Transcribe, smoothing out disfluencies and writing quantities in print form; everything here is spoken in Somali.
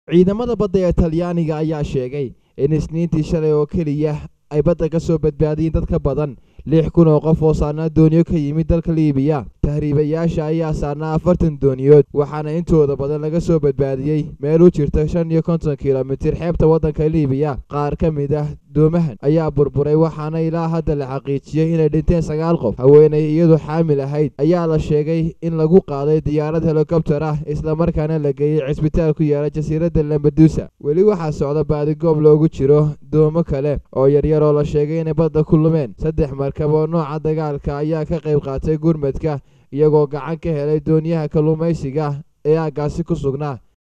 ciidamada badda ee Talyaaniga ayaa sheegay in isniintii shalay oo keliya ay badda ka soo badbaadiyeen dad ka badan 6,000 oo qof oo saarnaa dooniyo ka yimid dalka Liibiya. tahriibayaasha ayaa saarnaa 40 dooniyood waxaana intooda badan laga soo badbaadiyey meel u jirta 55 kiiloomitir xeebta waddanka Liibiya. qaar ka mid ah doomahan ayaa burburay waxaana ilaa hadda la xaqiijiyey inay dhinteen 9 qof. haweeney iyadu xaamil ahayd ayaa la sheegay in lagu qaaday diyaarad helikobtar ah isla markaana la geeyey cisbitaal ku yaala jasiiradda Lampedusa. weli waxaa socda baadigoob loogu jiro doomo kale oo yaryar oo la sheegay inay badda ku lumeen. 3 markab oo nooca dagaalka ayaa ka qayb qaatay gurmadka iyagoo gacan ka helay dooniyaha kalluumaysiga ee aaggaasi ku sugnaa.